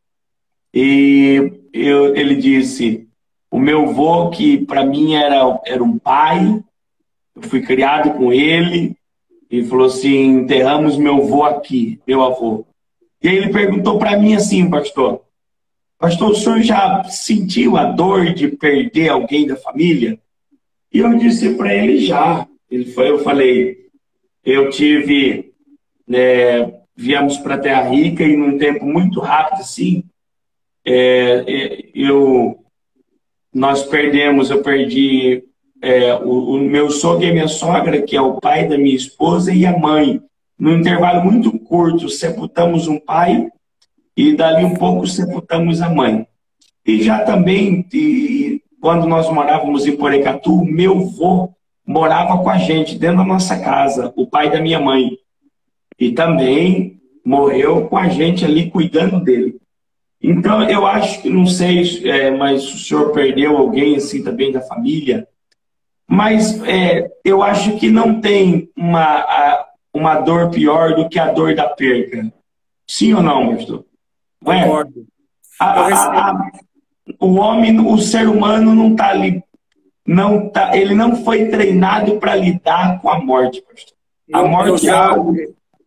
E eu, ele disse, o meu avô, que para mim era, era um pai, eu fui criado com ele, e falou assim, enterramos meu avô aqui, meu avô. E aí ele perguntou para mim assim, pastor, pastor, o senhor já sentiu a dor de perder alguém da família? E eu disse para ele já. Ele foi, eu falei, eu tive, né, viemos para Terra Rica e num tempo muito rápido assim, é, é, eu, nós perdemos, eu perdi é, o, o meu sogro e a minha sogra, que é o pai da minha esposa e a mãe. Num intervalo muito curto, sepultamos um pai e dali um pouco sepultamos a mãe. E já também, e, quando nós morávamos em Porecatu, meu avô morava com a gente dentro da nossa casa, o pai da minha mãe. E também morreu com a gente ali cuidando dele. Então, eu acho que, não sei, é, mas o senhor perdeu alguém assim também da família, mas é, eu acho que não tem uma, a, uma dor pior do que a dor da perca. Sim ou não, pastor? Não é? Concordo. A, Eu a, recebo. a, o homem, o ser humano não está ali, não tá, ele não foi treinado para lidar com a morte, pastor. A Eu, eu morte é já. algo.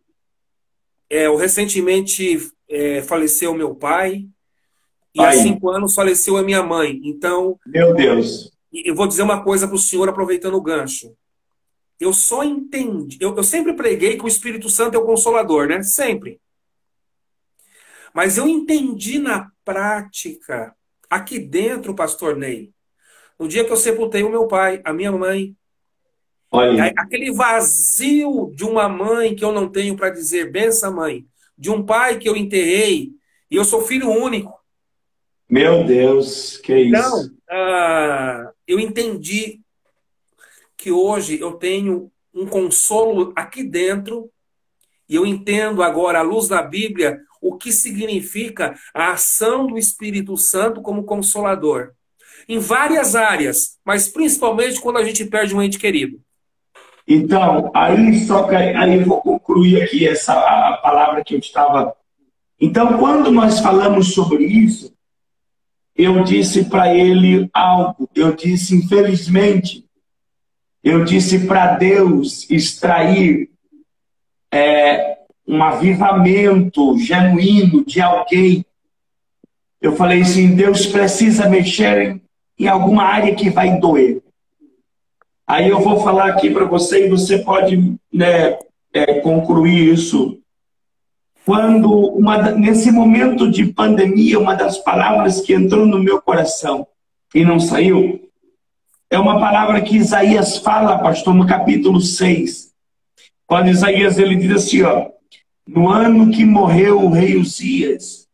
É, eu recentemente é, faleceu meu pai. E há Aí, cinco anos faleceu a minha mãe. Então, meu Deus. eu vou dizer uma coisa para o senhor, aproveitando o gancho. Eu só entendi. Eu, eu sempre preguei que o Espírito Santo é o consolador, né? Sempre. Mas eu entendi na prática, aqui dentro, pastor Ney, no dia que eu sepultei o meu pai, a minha mãe, Olha, aquele vazio de uma mãe que eu não tenho para dizer, benção, mãe, de um pai que eu enterrei, e eu sou filho único. meu Deus, que Então, isso? ah, eu entendi que hoje eu tenho um consolo aqui dentro, e eu entendo agora, à luz da Bíblia, o que significa a ação do Espírito Santo como consolador. Em várias áreas, mas principalmente quando a gente perde um ente querido. Então, aí só que aí eu vou concluir aqui essa a palavra que eu estava. Então, quando nós falamos sobre isso, eu disse para ele algo. Eu disse, infelizmente, eu disse para Deus extrair é, um avivamento genuíno de alguém. Eu falei assim, Deus precisa mexer em, em alguma área que vai doer. Aí eu vou falar aqui para você e você pode, né, é, concluir isso. Quando, uma, nesse momento de pandemia, uma das palavras que entrou no meu coração e não saiu, é uma palavra que Isaías fala, pastor, no capítulo seis. Quando Isaías ele diz assim, ó, no ano que morreu o rei Uzias,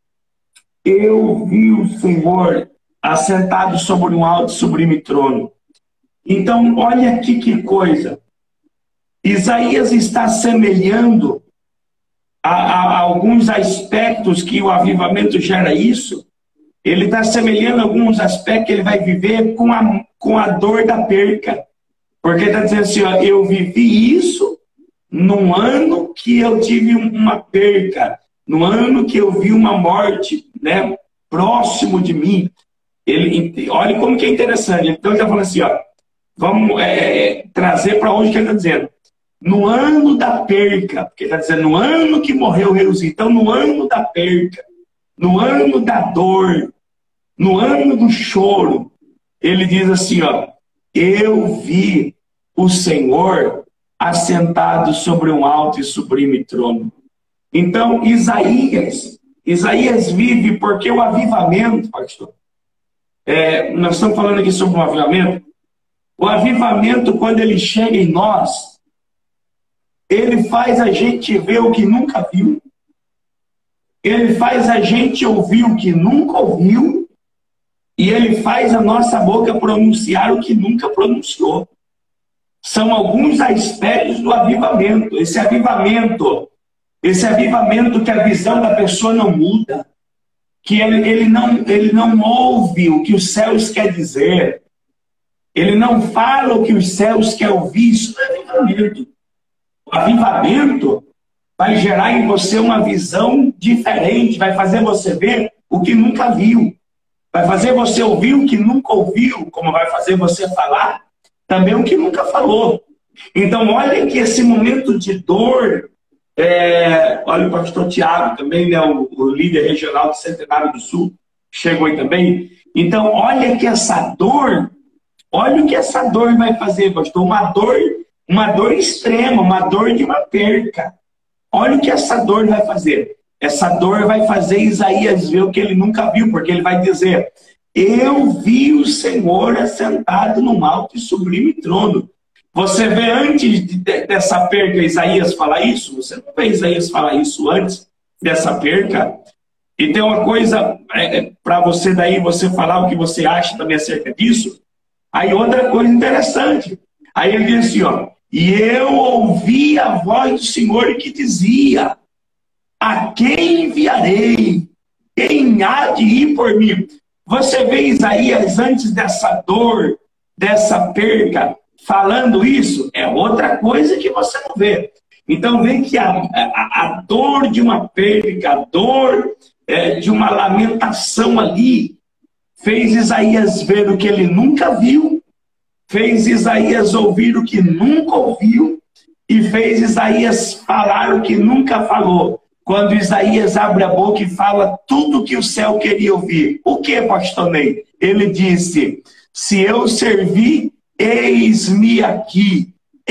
eu vi o Senhor assentado sobre um alto e sublime trono. Então, olha aqui que coisa. Isaías está semelhando a, a, a alguns aspectos que o avivamento gera isso. Ele está semelhando alguns aspectos que ele vai viver com a, com a dor da perca. Porque está dizendo assim, ó, eu vivi isso num ano que eu tive uma perca, no ano que eu vi uma morte, né, próximo de mim. Ele, olha como que é interessante. Então ele está falando assim, ó, vamos é, trazer para onde que ele está dizendo. No ano da perca, porque ele está dizendo no ano que morreu o rei Uzias. Então no ano da perca, no ano da dor, no ano do choro, ele diz assim, ó, eu vi o Senhor assentado sobre um alto e sublime trono. Então Isaías, Isaías vive porque o avivamento, pastor, é, nós estamos falando aqui sobre o avivamento. O avivamento, quando ele chega em nós, ele faz a gente ver o que nunca viu. Ele faz a gente ouvir o que nunca ouviu. E ele faz a nossa boca pronunciar o que nunca pronunciou. São alguns aspectos do avivamento. Esse avivamento, esse avivamento que a visão da pessoa não muda. Que ele, ele, não, ele não ouve o que os céus quer dizer. Ele não fala o que os céus querem ouvir. Isso não é avivamento. O avivamento vai gerar em você uma visão diferente, vai fazer você ver o que nunca viu, vai fazer você ouvir o que nunca ouviu, como vai fazer você falar também o que nunca falou. Então, olha que esse momento de dor, é, olha o pastor Tiago também, né, o, o líder regional do Centenário do Sul, chegou aí também. Então, olha que essa dor, olha o que essa dor vai fazer, pastor, uma dor Uma dor extrema, uma dor de uma perca. Olha o que essa dor vai fazer. Essa dor vai fazer Isaías ver o que ele nunca viu, porque ele vai dizer, eu vi o Senhor assentado num alto e sublime trono. Você vê antes de, dessa perca Isaías falar isso? Você não vê Isaías falar isso antes dessa perca? E tem uma coisa é, para você daí, você falar o que você acha também acerca disso. Aí outra coisa interessante. Aí ele diz assim, ó, e eu ouvi a voz do Senhor que dizia, a quem enviarei? Quem há de ir por mim? Você vê Isaías antes dessa dor, dessa perca, falando isso? É outra coisa que você não vê. Então vê que a, a, a dor de uma perca, a dor é, de uma lamentação ali, fez Isaías ver o que ele nunca viu, fez Isaías ouvir o que nunca ouviu e fez Isaías falar o que nunca falou. Quando Isaías abre a boca e fala tudo o que o céu queria ouvir. O que, pastor Ney? Ele disse, se eu servir, eis-me aqui,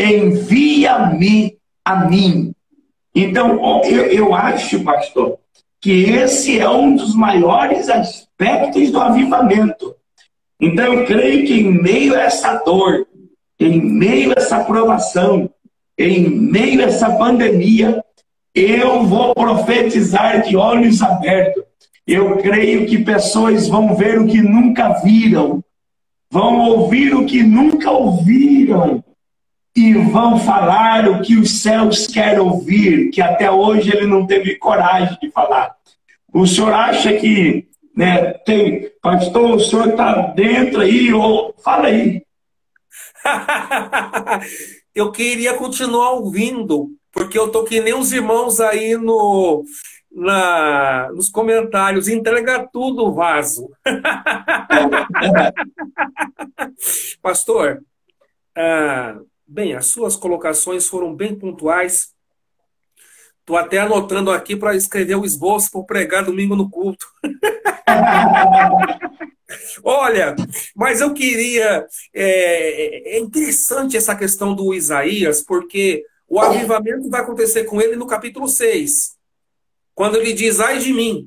envia-me a mim. Então, eu, eu acho, pastor, que esse é um dos maiores aspectos do avivamento. Então, eu creio que em meio a essa dor, em meio a essa provação, em meio a essa pandemia, eu vou profetizar de olhos abertos. Eu creio que pessoas vão ver o que nunca viram, vão ouvir o que nunca ouviram. e vão falar o que os céus querem ouvir, que até hoje ele não teve coragem de falar. O senhor acha que, né, tem, pastor, o senhor está dentro aí, ou fala aí. Eu queria continuar ouvindo, porque eu tô que nem os irmãos aí no, na, nos comentários, entrega tudo o vaso. Pastor, ah, bem, as suas colocações foram bem pontuais. Estou até anotando aqui para escrever o esboço para pregar domingo no culto. Olha, mas eu queria... É, é interessante essa questão do Isaías, porque o avivamento vai acontecer com ele no capítulo seis, quando ele diz, ai de mim.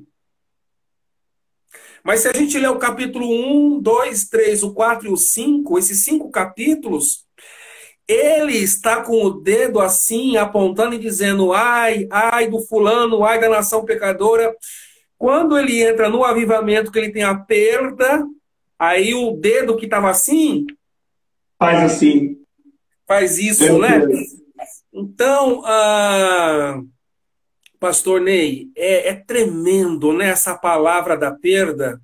Mas se a gente ler o capítulo um, dois, três, o quatro e o cinco, esses cinco capítulos, ele está com o dedo assim, apontando e dizendo, ai, ai do fulano, ai da nação pecadora. Quando ele entra no avivamento, que ele tem a perda, aí o dedo que estava assim... Faz assim. Faz isso, né? Então, ah, pastor Ney, é, é tremendo, né, essa palavra da perda,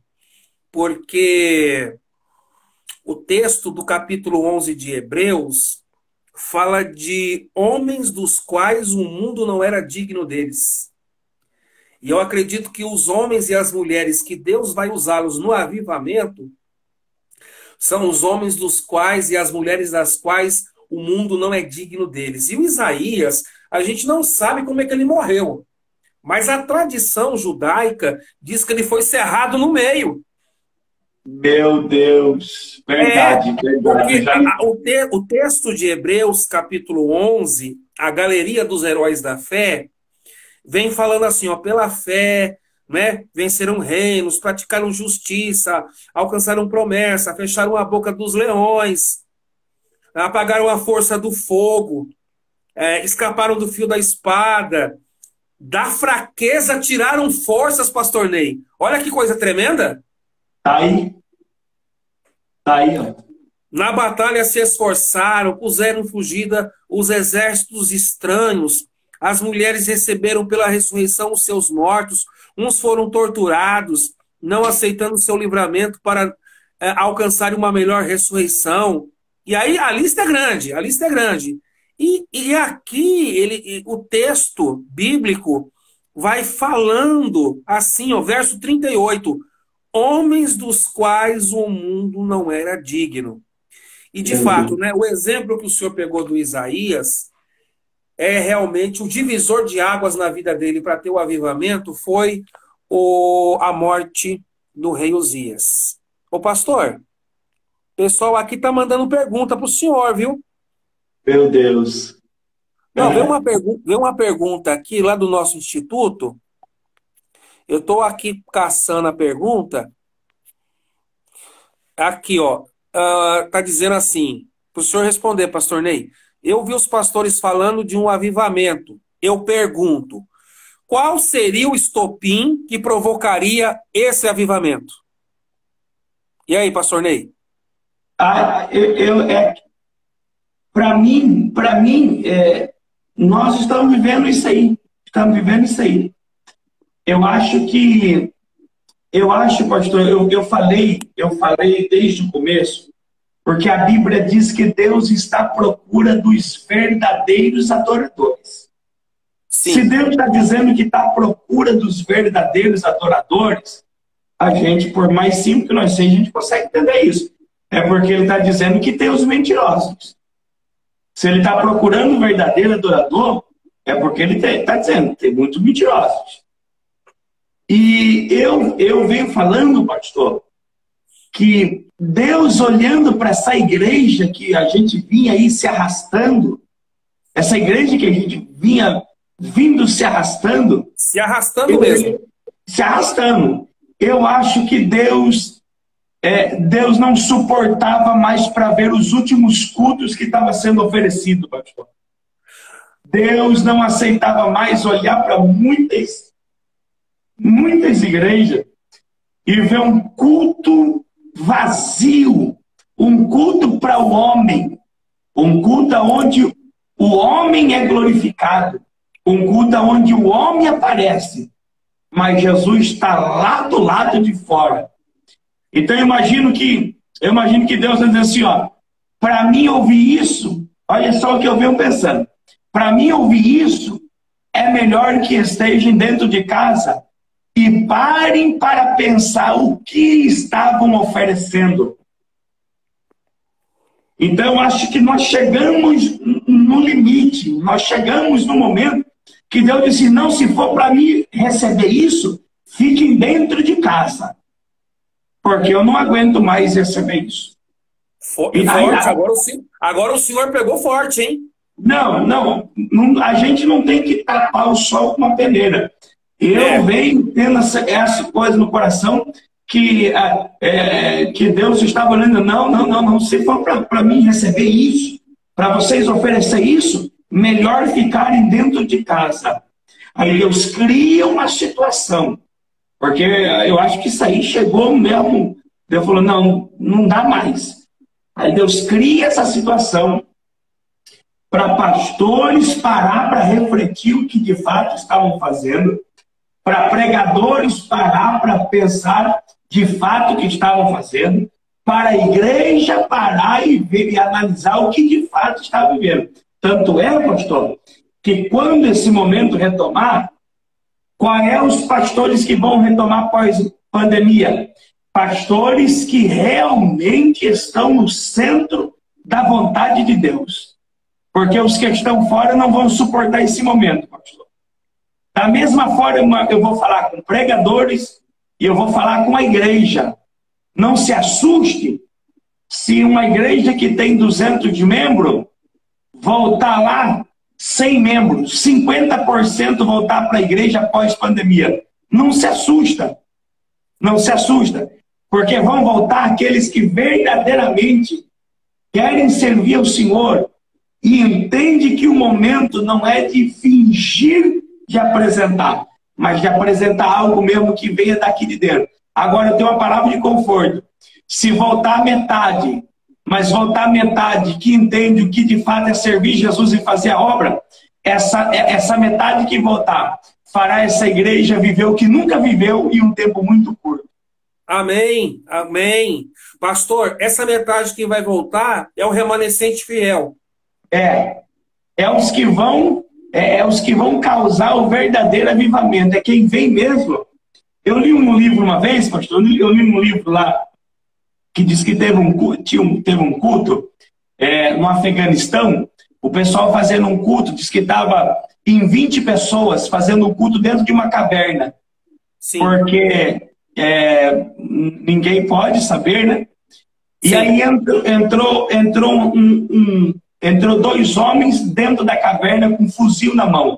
porque o texto do capítulo onze de Hebreus fala de homens dos quais o mundo não era digno deles. E eu acredito que os homens e as mulheres que Deus vai usá-los no avivamento são os homens dos quais e as mulheres das quais o mundo não é digno deles. E o Isaías, a gente não sabe como é que ele morreu, mas a tradição judaica diz que ele foi cerrado no meio. Meu Deus, verdade, é, verdade. Porque a, o, te, o texto de Hebreus, capítulo onze, a galeria dos heróis da fé, vem falando assim, ó, pela fé, né, venceram reinos, praticaram justiça, alcançaram promessa, fecharam a boca dos leões, apagaram a força do fogo, é, escaparam do fio da espada, da fraqueza tiraram forças, pastor Ney. Olha que coisa tremenda. Tá aí. Tá aí, ó. Na batalha se esforçaram, puseram fugida os exércitos estranhos. As mulheres receberam pela ressurreição os seus mortos. Uns foram torturados, não aceitando o seu livramento para é, alcançar uma melhor ressurreição. E aí a lista é grande, a lista é grande. E, e aqui ele, o texto bíblico vai falando assim, ó, verso trinta e oito, homens dos quais o mundo não era digno. E de uhum. fato, né, o exemplo que o senhor pegou do Isaías é realmente o divisor de águas na vida dele para ter o avivamento foi o, a morte do rei Uzias. Ô pastor, o pessoal aqui tá mandando pergunta para o senhor, viu? Meu Deus. Não, é. veio, uma veio uma pergunta aqui lá do nosso instituto. Eu estou aqui caçando a pergunta. Aqui, ó. Uh, tá dizendo assim, para o senhor responder, pastor Ney. Eu vi os pastores falando de um avivamento. Eu pergunto, qual seria o estopim que provocaria esse avivamento? E aí, pastor Ney? Ah, eu, eu, é, para mim, para mim é, nós estamos vivendo isso aí. Estamos vivendo isso aí. Eu acho que, eu acho, pastor, eu, eu falei, eu falei desde o começo, porque a Bíblia diz que Deus está à procura dos verdadeiros adoradores. Sim. Se Deus está dizendo que está à procura dos verdadeiros adoradores, a gente, por mais simples que nós sejamos, a gente consegue entender isso. É porque ele está dizendo que tem os mentirosos. Se ele está procurando um verdadeiro adorador, é porque ele está dizendo que tem muitos mentirosos. E eu, eu venho falando, pastor, que Deus olhando para essa igreja que a gente vinha aí se arrastando, essa igreja que a gente vinha vindo se arrastando. Se arrastando eu, mesmo. Se arrastando. Eu acho que Deus, é, Deus não suportava mais para ver os últimos cultos que estavam sendo oferecidos, pastor. Deus não aceitava mais olhar para muitas, muitas igrejas e ver um culto vazio, um culto para o homem, Um culto onde o homem é glorificado. Um culto onde o homem aparece. Mas Jesus está lá do lado de fora. Então eu imagino que, eu imagino que Deus está dizendo assim, ó, para mim ouvir isso, olha só o que eu venho pensando. Para mim ouvir isso, é melhor que estejam dentro de casa e parem para pensar o que estavam oferecendo. Então, acho que nós chegamos no limite, nós chegamos no momento que Deus disse, não, se for para mim receber isso, fiquem dentro de casa, porque eu não aguento mais receber isso. For, e forte, aí, agora, o senhor, agora o senhor pegou forte, hein? Não, não, não, a gente não tem que tapar o sol com uma peneira. Eu é. venho tendo essa, essa coisa no coração que, é, que Deus estava olhando, não, não, não, não, se for para mim receber isso, para vocês oferecer isso, melhor ficarem dentro de casa. Aí Deus cria uma situação, porque eu acho que isso aí chegou mesmo, Deus falou, não, não dá mais. Aí Deus cria essa situação para pastores parar para refletir o que de fato estavam fazendo, para pregadores parar para pensar de fato o que estavam fazendo, para a igreja parar e ver e analisar o que de fato está vivendo. Tanto é, pastor, que quando esse momento retomar, quais é os pastores que vão retomar pós-pandemia? Pastores que realmente estão no centro da vontade de Deus. Porque os que estão fora não vão suportar esse momento, pastor. Da mesma forma, eu vou falar com pregadores e eu vou falar com a igreja. Não se assuste se uma igreja que tem duzentos membros voltar lá cem membros, cinquenta por cento voltar para a igreja após pandemia. Não se assusta. Não se assusta. Porque vão voltar aqueles que verdadeiramente querem servir ao Senhor e entende que o momento não é de fingir de apresentar, mas de apresentar algo mesmo que venha daqui de dentro. Agora eu tenho uma palavra de conforto. Se voltar metade, mas voltar metade que entende o que de fato é servir Jesus e fazer a obra, essa, essa metade que voltar fará essa igreja viver o que nunca viveu em um tempo muito curto. Amém, amém. Pastor, essa metade que vai voltar é o remanescente fiel. É, é os que vão, é, é os que vão causar o verdadeiro avivamento. É quem vem mesmo. Eu li um livro uma vez, pastor, eu li, eu li um livro lá que diz que teve um, tinha um, teve um culto é, no Afeganistão, o pessoal fazendo um culto, diz que estava em vinte pessoas fazendo um culto dentro de uma caverna. Sim. Porque é, ninguém pode saber, né? E Sim. aí entrou, entrou, entrou, um, um, entrou dois homens dentro da caverna com um fuzil na mão.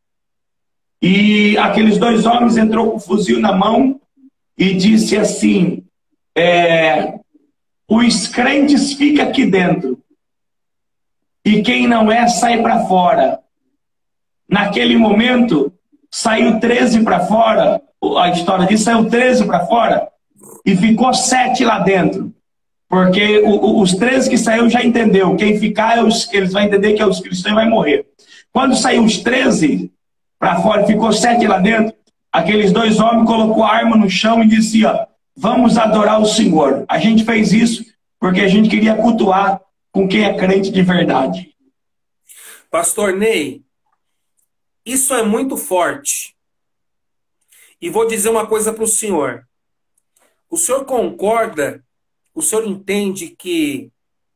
E aqueles dois homens entrou com o fuzil na mão e disse assim, é, os crentes ficam aqui dentro e quem não é sai para fora. Naquele momento saiu treze para fora, a história diz, saiu treze para fora e ficou sete lá dentro. Porque o, o, os treze que saiu já entendeu, quem ficar, é os, eles vão entender que é os cristãos e vai morrer. Quando saiu os treze para fora, ficou sete lá dentro, aqueles dois homens colocou a arma no chão e disse, ó, vamos adorar o Senhor. A gente fez isso porque a gente queria cultuar com quem é crente de verdade. Pastor Ney, isso é muito forte. E vou dizer uma coisa para o senhor. O senhor concorda, o senhor entende que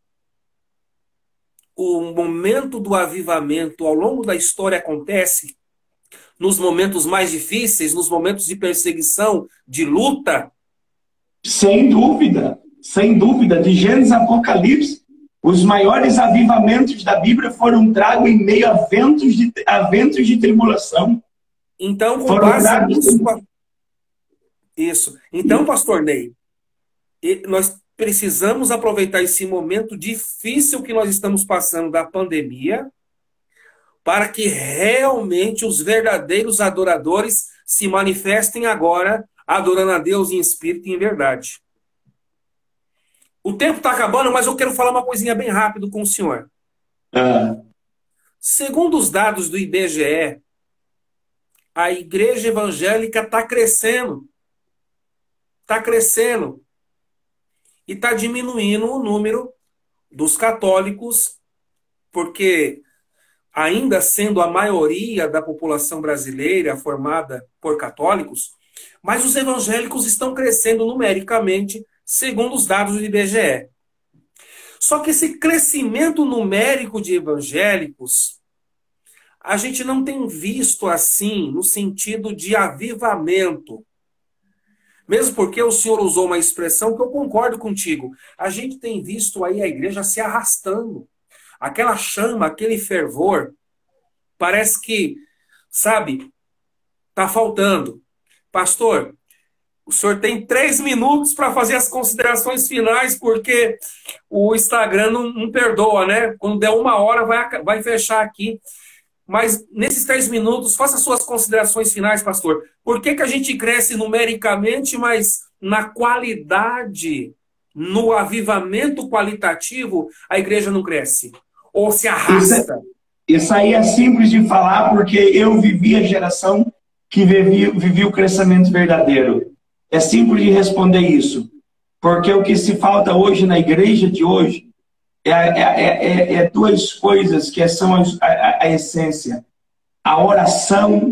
o momento do avivamento ao longo da história acontece nos momentos mais difíceis, nos momentos de perseguição, de luta? Sem dúvida, sem dúvida. De Gênesis a Apocalipse, os maiores avivamentos da Bíblia foram tragos em meio a ventos de, a ventos de tribulação. Então, com base nisso... Isso. Então, pastor Ney, nós precisamos aproveitar esse momento difícil que nós estamos passando da pandemia para que realmente os verdadeiros adoradores se manifestem agora, adorando a Deus em espírito e em verdade. O tempo está acabando, mas eu quero falar uma coisinha bem rápido com o senhor. Ah, Segundo os dados do I B G E, a igreja evangélica está crescendo. Está crescendo. E está diminuindo o número dos católicos, porque ainda sendo a maioria da população brasileira formada por católicos, mas os evangélicos estão crescendo numericamente, segundo os dados do I B G E. Só que esse crescimento numérico de evangélicos, a gente não tem visto assim, no sentido de avivamento. Mesmo porque o senhor usou uma expressão que eu concordo contigo. A gente tem visto aí a igreja se arrastando. Aquela chama, aquele fervor, parece que, sabe, tá faltando. Pastor, o senhor tem três minutos para fazer as considerações finais, porque o Instagram não, não perdoa, né? Quando der uma hora, vai, vai fechar aqui. Mas nesses três minutos, faça suas considerações finais, pastor. Por que que a gente cresce numericamente, mas na qualidade, no avivamento qualitativo, a igreja não cresce? Ou se isso, arrasta? isso aí é simples de falar, porque eu vivi a geração que vivi, vivi o crescimento verdadeiro. É simples de responder isso. Porque o que se falta hoje na igreja de hoje é, é, é, é duas coisas que são a, a, a essência. A oração,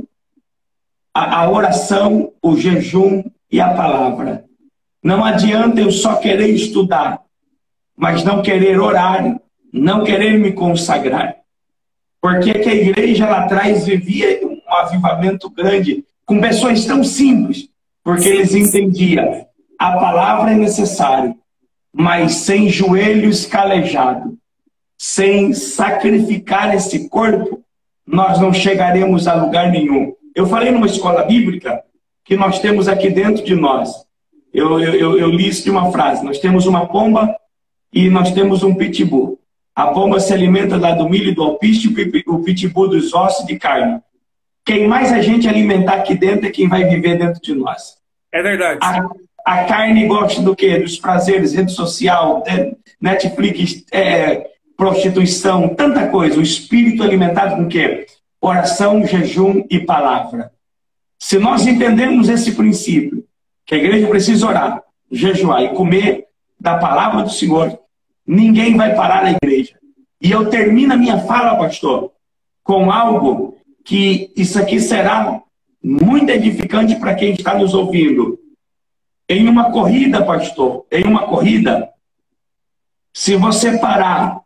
a, a oração, o jejum e a palavra. Não adianta eu só querer estudar, mas não querer orar, não querer me consagrar. Porque que a igreja lá atrás vivia um avivamento grande, com pessoas tão simples, porque eles entendiam, a palavra é necessária, mas sem joelhos calejados, sem sacrificar esse corpo, nós não chegaremos a lugar nenhum. Eu falei numa escola bíblica que nós temos aqui dentro de nós. Eu, eu, eu li isso de uma frase. Nós temos uma pomba e nós temos um pitbull. A pomba se alimenta lá do milho e do alpiste, o pitbull dos ossos de carne. Quem mais a gente alimentar aqui dentro é quem vai viver dentro de nós. É verdade. A, a carne gosta do quê? Dos prazeres, rede social, Netflix, é, prostituição, tanta coisa. O espírito alimentado com o quê? Oração, jejum e palavra. Se nós entendermos esse princípio, que a igreja precisa orar, jejuar e comer da palavra do Senhor, ninguém vai parar a igreja. E eu termino a minha fala, pastor, com algo que isso aqui será muito edificante para quem está nos ouvindo. Em uma corrida, pastor, em uma corrida, se você parar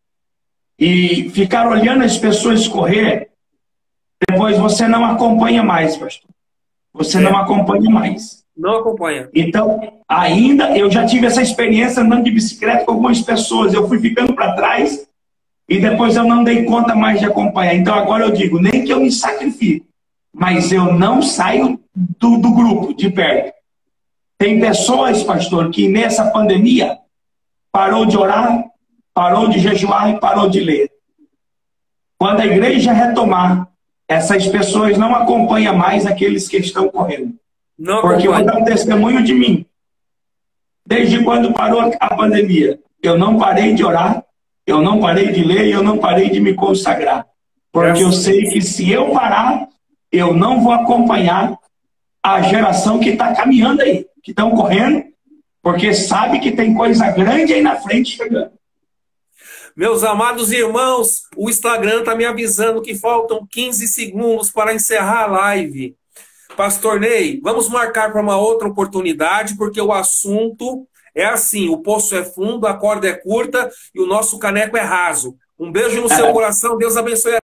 e ficar olhando as pessoas correr, depois você não acompanha mais, pastor. Você é. não acompanha mais. Não acompanha. Então, ainda, eu já tive essa experiência andando de bicicleta com algumas pessoas. Eu fui ficando para trás e depois eu não dei conta mais de acompanhar. Então, agora eu digo, nem que eu me sacrifique, mas eu não saio do, do grupo, de perto. Tem pessoas, pastor, que nessa pandemia parou de orar, parou de jejuar e parou de ler. Quando a igreja retomar, essas pessoas não acompanham mais aqueles que estão correndo. Não Porque eu vou acompanha. dar um testemunho de mim. Desde quando parou a pandemia, eu não parei de orar, eu não parei de ler, eu não parei de me consagrar. Porque eu sei que se eu parar, eu não vou acompanhar a geração que está caminhando aí, que estão correndo, porque sabe que tem coisa grande aí na frente chegando. Meus amados irmãos, o Instagram está me avisando que faltam quinze segundos para encerrar a live. Pastor Ney, vamos marcar para uma outra oportunidade, porque o assunto é assim, o poço é fundo, a corda é curta e o nosso caneco é raso. Um beijo no seu coração, Deus abençoe a